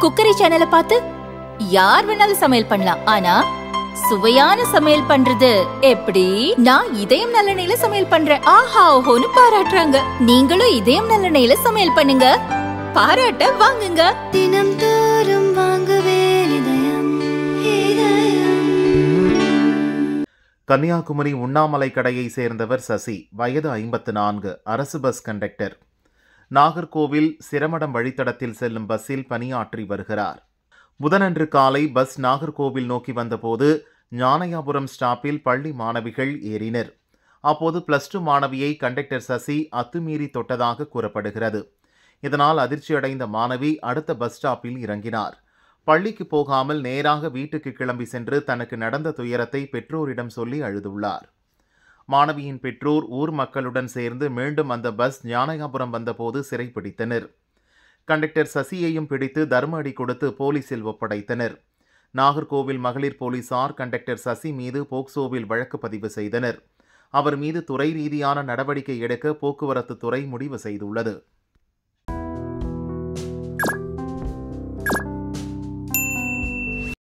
Cookery சேனலை பார்த்து யார் வேணாலும் சமையல் பண்ணலாம். ஆனா சுவையான சமையல் பண்றது எப்படி? நான் இதயம் நல்லெண்ணெயில சமையல் பண்றேன். ஆஹா ஓஹோன்னு பாராட்டுறாங்க. நீங்களும் இதயம் நல்லெண்ணெயில சமையல் பண்ணுங்க, பாராட்ட வாங்குங்க. தினம் தோறும் வாங்குவே இதயம். கன்னியாகுமரி உண்ணாமலை கடையை சேர்ந்தவர் சசி, வயது 54, அரசு பஸ் கண்டக்டர். நாகர்கோவில் சிரமடம் வழித்தடத்தில் செல்லும் பஸ்ஸில் பணியாற்றி வருகிறார். புதனன்று காலை பஸ் நாகர்கோவில் நோக்கி வந்தபோது ஞானயாபுரம் ஸ்டாப்பில் பள்ளி மாணவிகள் ஏறினர். அப்போது +2 மாணவியை கண்டக்டர் சசி அத்துமீறி தொட்டதாக கூறப்படுகிறது. இதனால் அதிர்ச்சியடைந்த மாணவி அடுத்த பஸ் ஸ்டாப்பில் இறங்கினார். பள்ளிக்கு போகாமல் நேராக வீட்டுக்கு கிளம்பி சென்று தனக்கு நடந்த துயரத்தை பெற்றோரிடம் சொல்லி அழுதுள்ளார். மாணவியின் பெற்றோர் ஊர் மக்களுடன் சேர்ந்து மீண்டும் அந்த பஸ் ஞானயாபுரம் வந்தபோது சிறைப்பிடித்தனர். கண்டக்டர் சசியையும் பிடித்து தர்ம அடி கொடுத்து போலீசில் ஒப்படைத்தனர். நாகர்கோவில் மகளிர் போலீசார் கண்டக்டர் சசி மீது போக்சோவில் வழக்கு பதிவு செய்தனர். அவர் மீது துறை ரீதியான நடவடிக்கை எடுக்க போக்குவரத்து துறை முடிவு செய்துள்ளது.